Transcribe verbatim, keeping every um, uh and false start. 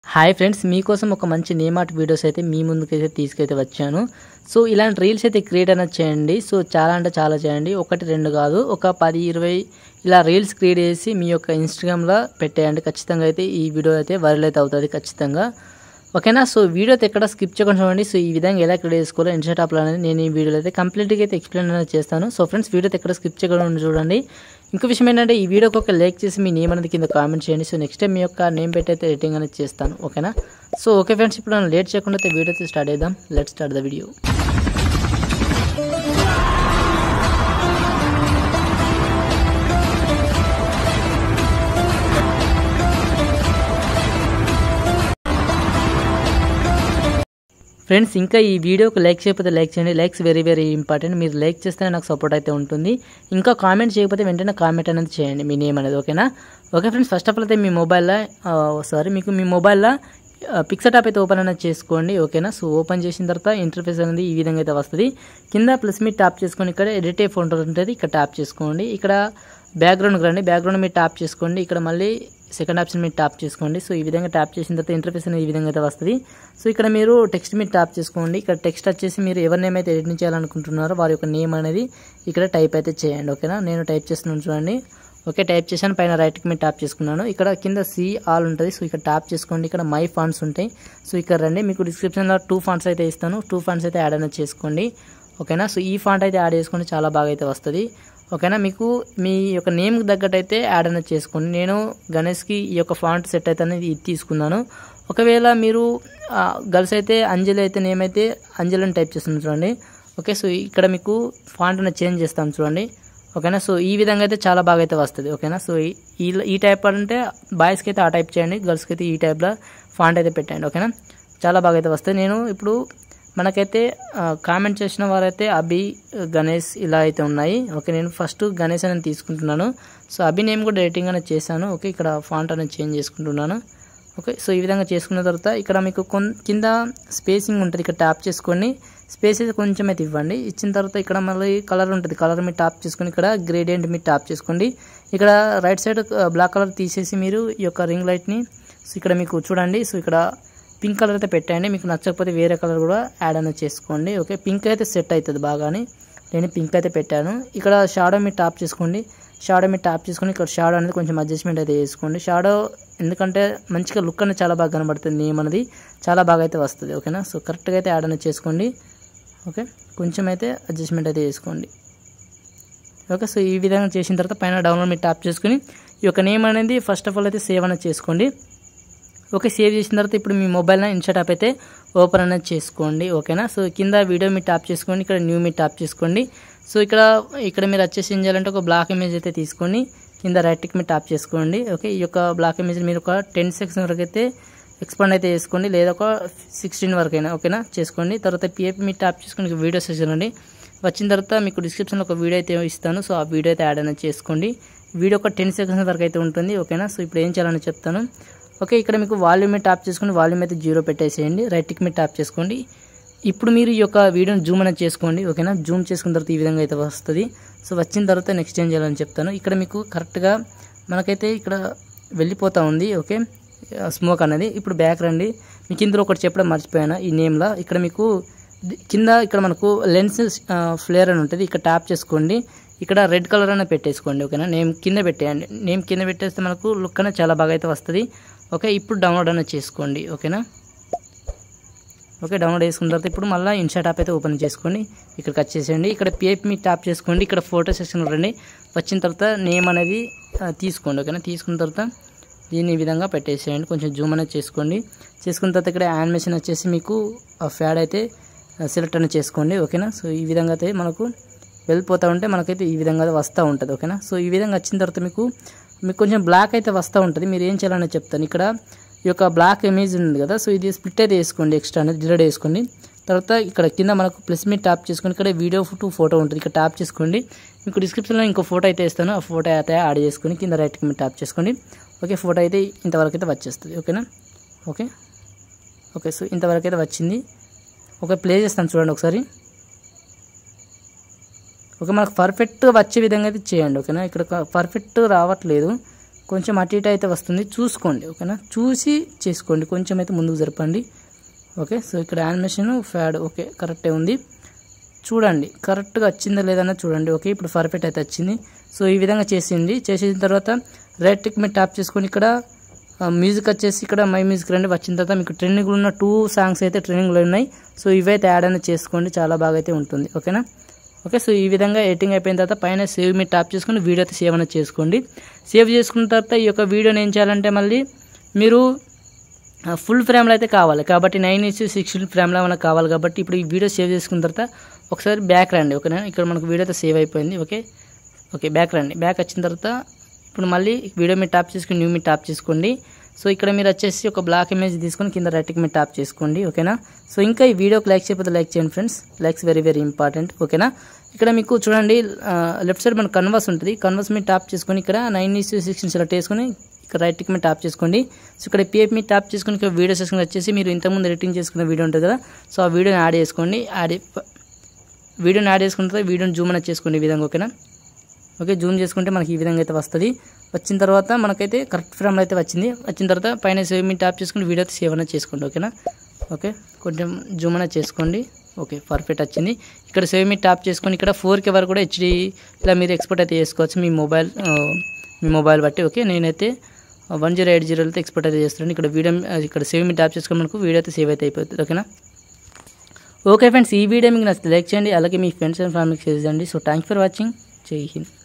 Hi friends, మీకోసం ఒక మంచి నేమ్ ఆర్ట్ వీడియోస్ అయితే మీ ముందుకైతే తీసుకైతే వచ్చాను. సో ఇలాంటి రీల్స్ అయితే క్రియేట్ అనేది చేయండి. సో చాలా అంటే చాలా చేయండి, ఒకటి రెండు కాదు, ఒక పది ఇరవై ఇలా రీల్స్ క్రియేట్ చేసి మీ యొక్క ఇన్స్టాగ్రామ్లో పెట్టేయండి. ఖచ్చితంగా అయితే ఈ వీడియో అయితే వైరల్ అయితే అవుతుంది ఖచ్చితంగా, ఓకేనా. సో వీడియో అయితే ఎక్కడ స్కిప్ చేయకుండా చూడండి. సో ఈ విధంగా ఎలా క్రియేట్ చేసుకోవాలో ఇన్స్టా టాప్లో అనేది నేను ఈ వీడియోలో అయితే కంప్లీట్గా అయితే ఎక్స్ప్లెయిన్ అనేది చేస్తాను. సో ఫ్రెండ్స్, వీడియో అయితే ఎక్కడ స్కిప్ చేయకుండా చూడండి. ఇంకో విషయం ఏంటంటే, ఈ వీడియోకి ఒక లైక్ చేసి మీ నేమ్ అనేది కింద కామెంట్ చేయండి. సో నెక్స్ట్ టైం మీ యొక్క నేమ్ పెట్టి అయితే ఎడిటింగ్ అనేది చేస్తాను, ఓకేనా. సో ఓకే ఫ్రెండ్స్, ఇప్పుడు మనం లేట్ చేయకుండా అయితే వీడియో అయితే స్టార్ట్ చేద్దాం. Let's start the video. Friends, ఇంకా ఈ వీడియోకి లైక్ చేయకపోతే లైక్ చేయండి. Likes very very important. మీరు లైక్ చేస్తేనే నాకు సపోర్ట్ అయితే ఉంటుంది. ఇంకా కామెంట్ చేయకపోతే వెంటనే కామెంట్ అనేది చేయండి మీ నేమ్ అనేది, ఓకేనా. Okay friends, first of all అయితే మీ మొబైల్లో సారీ మీకు మీ మొబైల్లో పిక్చర్ టాప్ అయితే ఓపెన్ అనేది చేసుకోండి, ఓకేనా. సో ఓపెన్ చేసిన తర్వాత ఇంటర్ఫేస్ అనేది ఈ విధంగా అయితే వస్తుంది. కింద ప్లస్ మీరు ట్యాప్ చేసుకొని ఇక్కడ ఎడిట్ ఏ ఫోటో ఉంటుంది, ఇక్కడ ట్యాప్ చేసుకోండి. ఇక్కడ బ్యాక్గ్రౌండ్కి రండి, బ్యాక్గ్రౌండ్ మీరు ట్యాప్ చేసుకోండి. ఇక్కడ మళ్ళీ సెకండ్ ఆప్షన్ మీరు ట్యాప్ చేసుకోండి. సో ఈ విధంగా ట్యాప్ చేసిన తర్వాత ఇంటర్ఫేస్ అనేది ఈ విధంగా అయితే వస్తుంది. సో ఇక్కడ మీరు టెక్స్ట్ మీరు ట్యాప్ చేసుకోండి. ఇక్కడ టెక్స్ట్ వచ్చేసి మీరు ఎవరి నేమ్ అయితే ఎడిట్ చేయాలనుకుంటున్నారో వారి యొక్క నేమ్ అనేది ఇక్కడ టైప్ అయితే చేయండి, ఓకేనా. నేను టైప్ చేస్తున్నాను చూడండి. ఓకే, టైప్ చేశాను. పైన రైట్కి మీరు ట్యాప్ చేసుకున్నాను. ఇక్కడ కింద సి ఆల్ ఉంటుంది. సో ఇక్కడ ట్యాప్ చేసుకోండి. ఇక్కడ మై ఫాంట్స్ ఉంటాయి. సో ఇక్కడ రండి, మీకు డిస్క్రిప్షన్లో టూ ఫాంట్స్ అయితే ఇస్తాను. టూ ఫాంట్స్ అయితే యాడ్ అనేది చేసుకోండి, ఓకేనా. సో ఈ ఫాంట్ అయితే యాడ్ చేసుకోండి, చాలా బాగా అయితే వస్తుంది, ఓకేనా. మీకు మీ యొక్క నేమ్కి తగ్గట్టు అయితే యాడ్ అనేది చేసుకోండి. నేను గణేష్కి ఈ యొక్క ఫాంట్ సెట్ అయితే అనేది ఇది తీసుకున్నాను. ఒకవేళ మీరు గర్ల్స్ అయితే అంజలి అయితే నేమ్ అయితే అంజలి అని టైప్ చేస్తున్నాను చూడండి, ఓకే. సో ఇక్కడ మీకు ఫాంట్ అనేది చేంజ్ చేస్తాను చూడండి, ఓకేనా. సో ఈ విధంగా అయితే చాలా బాగా అయితే వస్తుంది, ఓకేనా. సో ఈ ఈ టైప్ అంటే బాయ్స్కి అయితే ఆ టైప్ చేయండి, గర్ల్స్కి అయితే ఈ టైప్లో ఫాంట్ అయితే పెట్టండి, ఓకేనా. చాలా బాగా అయితే వస్తుంది. నేను ఇప్పుడు మనకైతే కామెంట్ చేసిన వారైతే అభి, గణేష్ ఇలా అయితే ఉన్నాయి, ఓకే. నేను ఫస్ట్ గణేష్ అనేది తీసుకుంటున్నాను. సో అభి నేమ్ కూడా ఎడిటింగ్ అనేది చేశాను, ఓకే. ఇక్కడ ఫాంట్ అనేది చేంజ్ చేసుకుంటున్నాను, ఓకే. సో ఈ విధంగా చేసుకున్న తర్వాత ఇక్కడ మీకు కింద స్పేసింగ్ ఉంటుంది, ఇక్కడ ట్యాప్ చేసుకోండి. స్పేస్ అయితే కొంచెం అయితే ఇవ్వండి. ఇచ్చిన తర్వాత ఇక్కడ మళ్ళీ కలర్ ఉంటుంది, కలర్ మీరు ట్యాప్ చేసుకొని ఇక్కడ గ్రేడియంట్ మీరు ట్యాప్ చేసుకోండి. ఇక్కడ రైట్ సైడ్ బ్లాక్ కలర్ తీసేసి మీరు ఈ యొక్క రింగ్ లైట్ని సో ఇక్కడ మీకు చూడండి. సో ఇక్కడ పింక్ కలర్ అయితే పెట్టండి. మీకు నచ్చకపోతే వేరే కలర్ కూడా యాడ్ అనేది చేసుకోండి, ఓకే. పింక్ అయితే సెట్ అవుతుంది బాగానే, నేను పింక్ అయితే పెట్టాను. ఇక్కడ షాడో మీరు ట్యాప్ చేసుకోండి. షాడో మీరు ట్యాప్ చేసుకొని ఇక్కడ షాడో అనేది కొంచెం అడ్జస్ట్మెంట్ అయితే చేసుకోండి. షాడో ఎందుకంటే మంచిగా లుక్ అనేది చాలా బాగా కనబడుతుంది, నేమ్ అనేది చాలా బాగా అయితే వస్తుంది, ఓకేనా. సో కరెక్ట్గా అయితే యాడ్ అనేది చేసుకోండి, ఓకే. కొంచెం అయితే అడ్జస్ట్మెంట్ అయితే చేసుకోండి, ఓకే. సో ఈ విధంగా చేసిన తర్వాత పైన డౌన్లోడ్ మీరు ట్యాప్ చేసుకుని ఈ యొక్క నేమ్ అనేది ఫస్ట్ ఆఫ్ ఆల్ అయితే సేవ్ అనేది చేసుకోండి, ఓకే. సేవ్ చేసిన తర్వాత ఇప్పుడు మీ మొబైల్లో ఇన్స్టా టాప్ అయితే ఓపెన్ అనేది చేసుకోండి, ఓకేనా. సో కింద వీడియో మీరు ట్యాప్ చేసుకోండి, ఇక్కడ న్యూ మీరు ట్యాప్ చేసుకోండి. సో ఇక్కడ ఇక్కడ మీరు వచ్చేసి ఏం చేయాలంటే ఒక బ్లాక్ ఇమేజ్ అయితే తీసుకొని కింద రైట్కి మీరు ట్యాప్ చేసుకోండి, ఓకే. ఈ యొక్క బ్లాక్ ఇమేజ్ మీరు ఒక టెన్ సెకండ్స్ వరకు అయితే ఎక్స్పాండ్ అయితే చేసుకోండి, లేదా ఒక సిక్స్టీన్ వరకు అయినా, ఓకేనా, చేసుకోండి. తర్వాత పిఎఫ్ మీరు ట్యాప్ చేసుకుని వీడియో సెషన్ అండి వచ్చిన తర్వాత మీకు డిస్క్రిప్షన్లో ఒక వీడియో అయితే ఇస్తాను. సో ఆ వీడియో అయితే యాడ్ అనేది చేసుకోండి. వీడియో ఒక టెన్ సెకండ్స్ వరకు అయితే ఉంటుంది, ఓకేనా. సో ఇప్పుడు ఏం చేయాలని చెప్తాను, ఓకే. ఇక్కడ మీకు వాల్యూమ్ మీద ట్యాప్ చేసుకుని వాల్యూమ్ అయితే జీరో పెట్టేసేయండి. రైట్కి మీరు ట్యాప్ చేసుకోండి. ఇప్పుడు మీరు ఈ యొక్క వీడియోని జూమ్ అనేది చేసుకోండి, ఓకేనా. జూమ్ చేసుకున్న తర్వాత ఈ విధంగా అయితే వస్తుంది. సో వచ్చిన తర్వాత నెక్స్ట్ ఏం చేయాలని చెప్తాను. ఇక్కడ మీకు కరెక్ట్గా మనకైతే ఇక్కడ వెళ్ళిపోతూ ఉంది, ఓకే, స్మోక్ అనేది. ఇప్పుడు బ్యాక్ రండి. మీకు ఇందులో ఒకటి చెప్పడం మర్చిపోయాను ఈ నేమ్లో. ఇక్కడ మీకు కింద ఇక్కడ మనకు లెన్స్ ఫ్లేర్ అని ఉంటుంది, ఇక్కడ ట్యాప్ చేసుకోండి. ఇక్కడ రెడ్ కలర్ అనేది పెట్టేసుకోండి, ఓకేనా. నేమ్ కింద పెట్టేయండి. నేమ్ కింద పెట్టేస్తే మనకు లుక్ అనేది చాలా బాగా అయితే వస్తుంది, ఓకే. ఇప్పుడు డౌన్లోడ్ అనేది చేసుకోండి, ఓకేనా. ఓకే, డౌన్లోడ్ చేసుకున్న తర్వాత ఇప్పుడు మళ్ళీ ఇన్స్టా టాప్ అయితే ఓపెన్ చేసుకోండి. ఇక్కడికి వచ్చేసేయండి. ఇక్కడ పిఐపి మీ ట్యాప్ చేసుకోండి. ఇక్కడ ఫోటో సెక్షన్ రండి. వచ్చిన తర్వాత నేమ్ అనేది తీసుకోండి, ఓకేనా. తీసుకున్న తర్వాత దీన్ని ఈ విధంగా పెట్టేసేయండి. కొంచెం జూమ్ అనేది చేసుకోండి. చేసుకున్న తర్వాత ఇక్కడ యానిమేషన్ వచ్చేసి మీకు ఫ్యాడ్ అయితే సెలెక్ట్ అనేది చేసుకోండి, ఓకేనా. సో ఈ విధంగా అయితే మనకు వెళ్ళిపోతూ ఉంటే మనకైతే ఈ విధంగా వస్తూ ఉంటుంది, ఓకేనా. సో ఈ విధంగా వచ్చిన తర్వాత మీకు మీకు కొంచెం బ్లాక్ అయితే వస్తూ ఉంటుంది. మీరు ఏం చేయాలని చెప్తాను. ఇక్కడ ఈ యొక్క బ్లాక్ ఇమేజ్ ఉంది కదా, సో ఇది స్ప్లిట్ అయితే వేసుకోండి, ఎక్స్ట్రా అనేది డిలీట్ చేసుకోండి. తర్వాత ఇక్కడ కింద మనకు ప్లస్ మీద ట్యాప్ చేసుకొని ఇక్కడ వీడియో టు ఫోటో ఉంటుంది, ఇక్కడ ట్యాప్ చేసుకోండి. మీకు డిస్క్రిప్షన్లో ఇంకో ఫోటో అయితే ఇస్తాను, ఆ ఫోటో అయితే యాడ్ చేసుకొని కింద రైట్కి మీరు ట్యాప్ చేసుకోండి, ఓకే. ఫోటో అయితే ఇంతవరకు అయితే వచ్చేస్తుంది, ఓకేనా. ఓకే ఓకే సో ఇంతవరకు అయితే వచ్చింది. ఓకే, ప్లే చేస్తాను చూడండి ఒకసారి. ఓకే, మనకు పర్ఫెక్ట్గా వచ్చే విధంగా అయితే చేయండి, ఓకేనా. ఇక్కడ పర్ఫెక్ట్ రావట్లేదు, కొంచెం అటు ఇటు అయితే వస్తుంది, చూసుకోండి ఓకేనా, చూసి చేసుకోండి, కొంచెం అయితే ముందుకు జరపండి. ఓకే, సో ఇక్కడ యానిమేషన్ ఫ్యాడ్ ఓకే కరెక్టే ఉంది, చూడండి కరెక్ట్గా వచ్చిందా లేదన్నా చూడండి. ఓకే, ఇప్పుడు పర్ఫెక్ట్ అయితే వచ్చింది. సో ఈ విధంగా చేసింది. చేసిన తర్వాత రైట్ క్లిక్ మీద ట్యాప్ చేసుకొని ఇక్కడ మ్యూజిక్ వచ్చేసి ఇక్కడ మై మ్యూజిక్ రండి. వచ్చిన తర్వాత మీకు ట్రెండింగ్లో ఉన్న టూ సాంగ్స్ అయితే ట్రెండింగ్లో ఉన్నాయి. సో ఇవైతే యాడ్ అనేది చేసుకోండి, చాలా బాగా అయితే ఉంటుంది ఓకేనా. ఓకే, సో ఈ విధంగా ఎడిటింగ్ అయిపోయిన తర్వాత పైన సేవ్ మీద ట్యాప్ చేసుకుని వీడియో అయితే సేవ్ అనేది చేసుకోండి. సేవ్ చేసుకున్న తర్వాత ఈ యొక్క వీడియోని ఏం చేయాలంటే మళ్ళీ మీరు ఫుల్ ఫ్రేమ్లో అయితే కావాలి కాబట్టి నైన్ ఇచ్చి సిక్స్టీన్ ఫ్రేమ్లో మనకు కావాలి కాబట్టి ఇప్పుడు ఈ వీడియో సేవ్ చేసుకున్న తర్వాత ఒకసారి బ్యాక్ రండి ఓకేనా. ఇక్కడ మనకు వీడియో అయితే సేవ్ అయిపోయింది. ఓకే ఓకే బ్యాక్ రండి. బ్యాక్ వచ్చిన తర్వాత ఇప్పుడు మళ్ళీ వీడియో మీద ట్యాప్ చేసుకుని న్యూ మీద ట్యాప్ చేసుకోండి. సో ఇక్కడ మీరు వచ్చేసి ఒక బ్లాక్ ఇమేజ్ తీసుకొని కింద రైట్ మీద ట్యాప్ చేసుకోండి ఓకేనా. సో ఇంకా ఈ వీడియోకి లైక్ చేయకపోతే లైక్ చేయండి friends, likes very very important ఓకేనా. ఇక్కడ మీకు చూడండి లెఫ్ట్ సైడ్ మన కన్వర్స్ ఉంటుంది, కన్వర్స్ మీద ట్యాప్ చేసుకొని ఇక్కడ నైన్ ఇస్ సిక్స్టీన్ సెలెక్ట్ చేసుకొని ఇక్కడ రైట్ మీద ట్యాప్ చేసుకోండి. సో ఇక్కడ పిఎఫ్ మీద ట్యాప్ చేసుకుని ఇక్కడ వీడియో సెక్షన్ వచ్చేసి మీరు ఇంతకుముందు ఎడిటింగ్ చేసుకున్న వీడియో ఉంటుంది కదా, సో ఆ వీడియోని యాడ్ చేసుకోండి. యాడ్ వీడియోని యాడ్ చేసుకున్న తర్వాత వీడియోని జూమ్ అనేది చేసుకోండి ఈ విధంగా ఓకేనా. ఓకే, జూమ్ చేసుకుంటే మనకి ఈ విధంగా అయితే వస్తుంది. వచ్చిన తర్వాత మనకైతే కరెక్ట్ ఫ్రేమ్లో అయితే వచ్చింది. వచ్చిన తర్వాత పైన సేవ్ మీద ట్యాప్ చేసుకుని వీడియో అయితే సేవ్ అనేది చేసుకోండి ఓకేనా. ఓకే, కొంచెం జూమ్ అనేది చేసుకోండి. ఓకే పర్ఫెక్ట్ వచ్చింది. ఇక్కడ సేవ్ మీద ట్యాప్ చేసుకొని ఇక్కడ ఫోర్ కే వరకు కూడా హెచ్డి ఇలా మీరు ఎక్స్పోర్ట్ అయితే చేసుకోవచ్చు మీ మొబైల్ మీ మొబైల్ బట్టి. ఓకే, నేనైతే వన్ జీరో ఎయిట్ జీరో అయితే ఎక్స్పోర్ట్ అయితే చేస్తున్నాను. ఇక్కడ వీడియో ఇక్కడ సేవ్ మీద ట్యాప్ చేసుకొని మనకు వీడియో అయితే సేవ్ అయితే అయిపోతుంది ఓకేనా. ఓకే ఫ్రెండ్స్, ఈ వీడియో మీకు నచ్చితే లైక్ చేయండి, అలాగే మీ ఫ్రెండ్స్ అండ్ ఫ్యామిలీకి షేర్ చేయండి. సో థ్యాంక్ ఫర్ వాచింగ్, జై హింద్.